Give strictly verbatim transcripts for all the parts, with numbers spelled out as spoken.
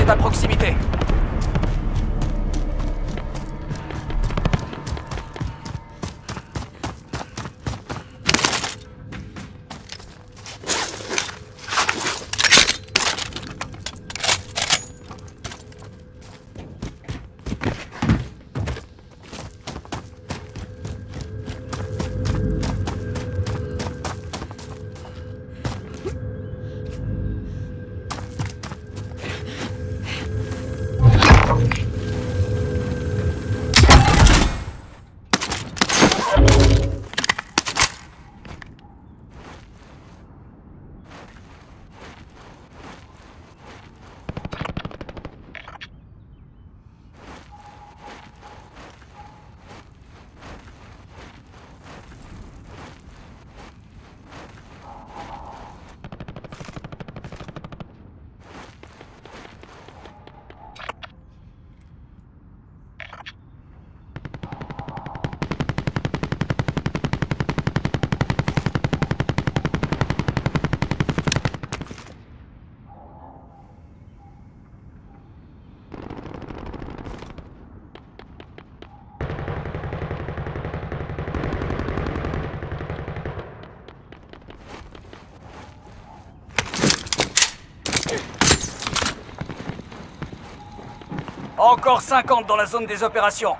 est à proximité. Encore cinquante dans la zone des opérations.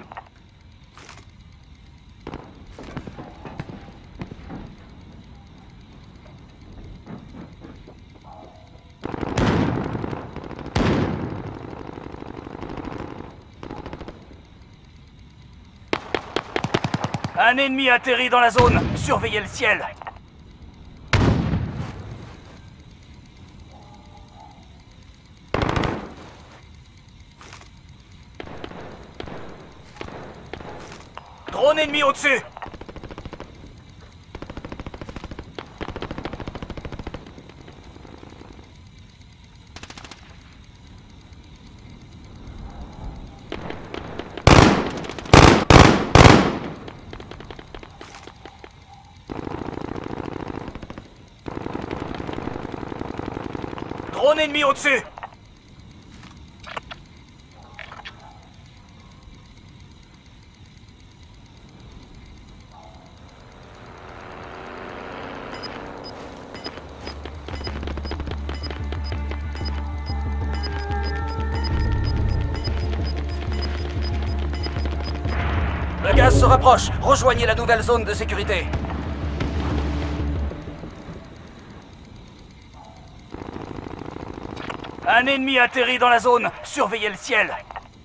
Un ennemi atterrit dans la zone. Surveillez le ciel. Drone ennemi au-dessus. Drone ennemi au-dessus. Le gaz se rapproche. Rejoignez la nouvelle zone de sécurité. Un ennemi atterrit dans la zone. Surveillez le ciel.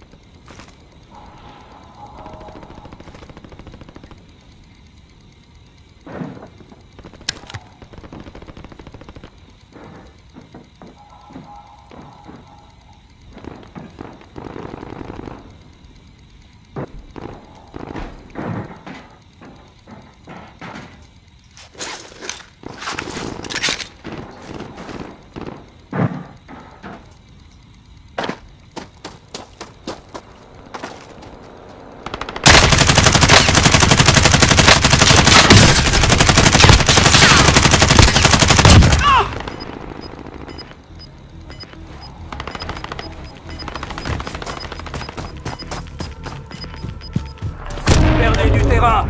Perdez du terrain.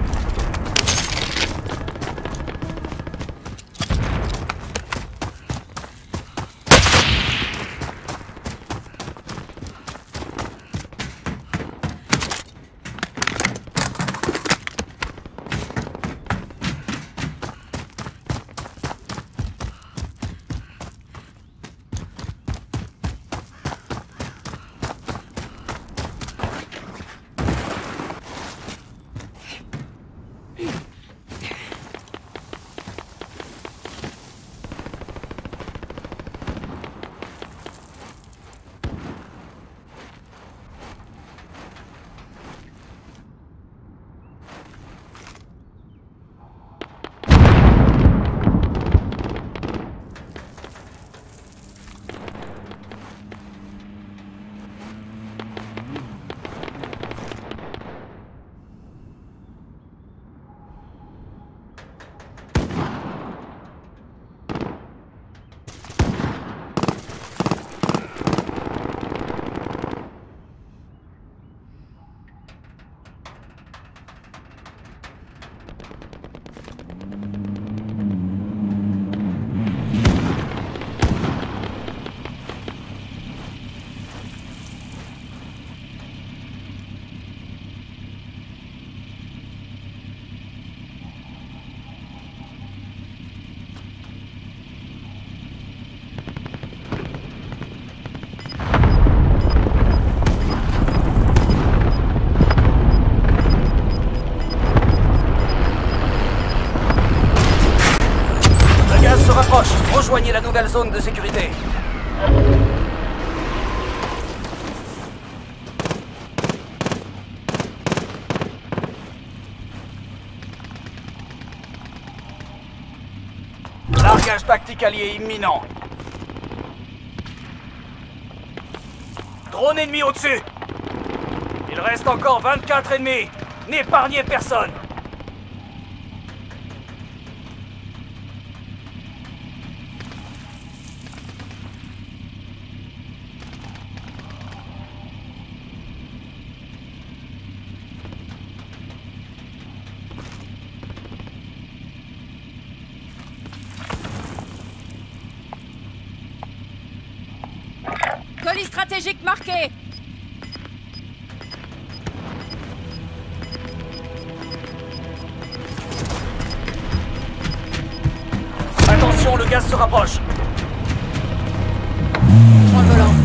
Rejoignez la nouvelle zone de sécurité. Largage tactique allié imminent. Drone ennemi au-dessus. Il reste encore vingt-quatre ennemis. N'épargnez personne. Colis stratégique marqué. Attention, le gaz se rapproche. Prends le volant.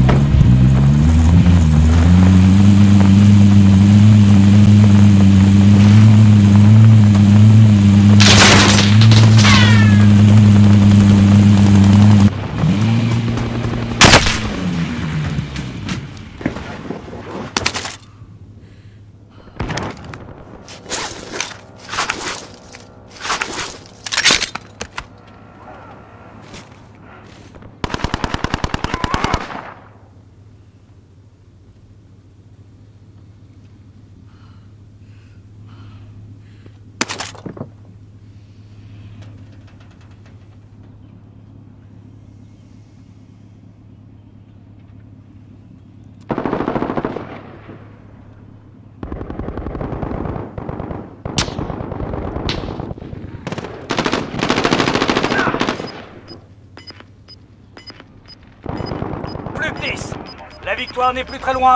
La victoire n'est plus très loin.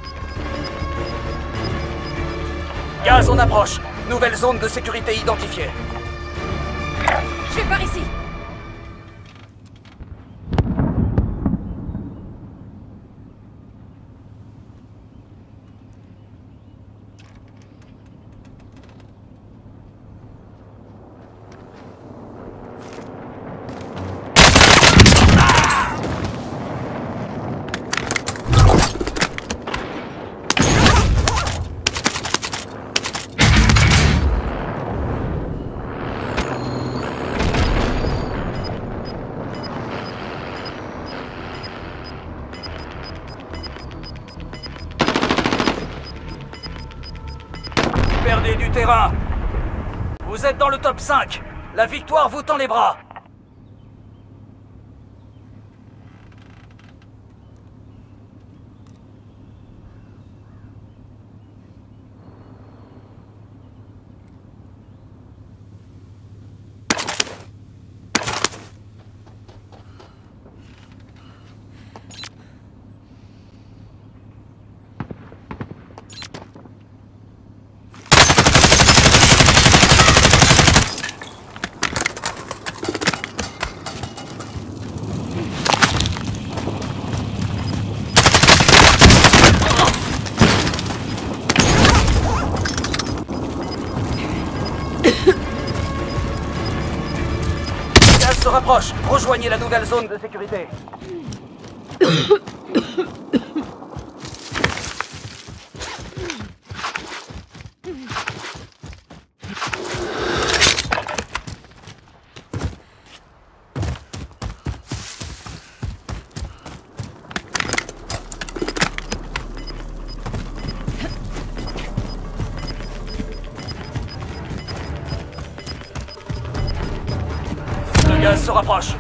Gaz en approche. Nouvelle zone de sécurité identifiée. Je vais par ici. Perdez du terrain. Vous êtes dans le top cinq. La victoire vous tend les bras. Gaz se rapproche. Rejoignez la nouvelle zone de sécurité. Le gaz se rapproche.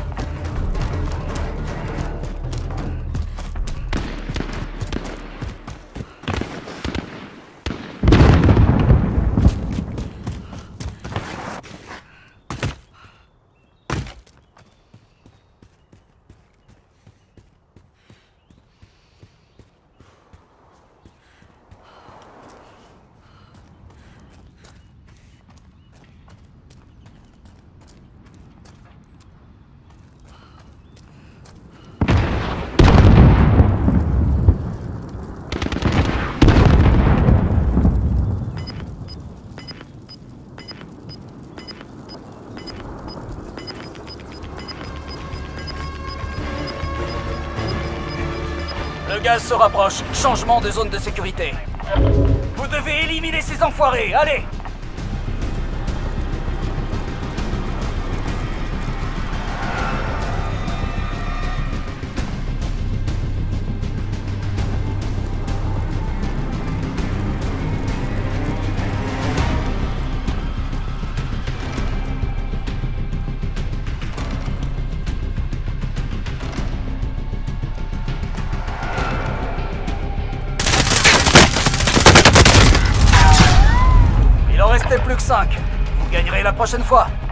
gaz se rapproche. Changement de zone de sécurité. Vous devez éliminer ces enfoirés, allez! Il en restait plus que cinq. Vous gagnerez la prochaine fois.